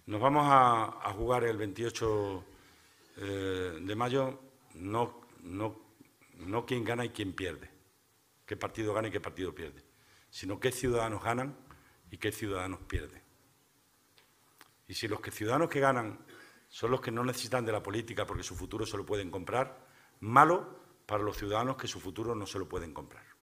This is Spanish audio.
Nos vamos a jugar el 28 de mayo no quién gana y quién pierde, qué partido gana y qué partido pierde, sino qué ciudadanos ganan y qué ciudadanos pierden. Y si los ciudadanos que ganan son los que no necesitan de la política porque su futuro se lo pueden comprar, malo para los ciudadanos que su futuro no se lo pueden comprar.